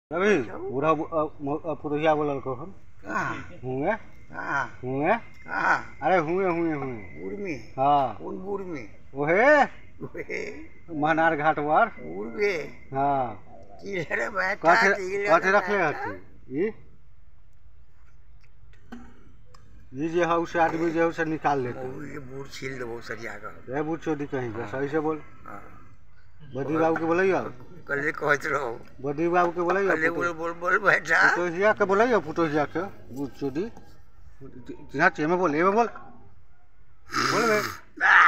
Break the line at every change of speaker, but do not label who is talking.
रवि बुढ़ा पुरुषिया बोलल को हम हुए हुए अरे हुए हुए हुए
बुढ़ में
हाँ
कौन बुढ़ में
ओहे
ओहे
महनार घाट वार
बुढ़ में
हाँ
चिल्लर बैठा
काठे रख ले हथी ये जे है उसे आदमी जो है उसे निकाल लेते
ये बुढ़ छील दो सरिया कर
रे बुढ़ चोदी कहीं का सही से बोल बदी बाबू के बोलैया
कल कहत रहो
बदी बाबू के बोलैया
कल बोल बोल बोल बैठा
पुतोहिया के बोलैया पुतोहिया के बुढ़ चोदी यहाँ में बोल बोल बे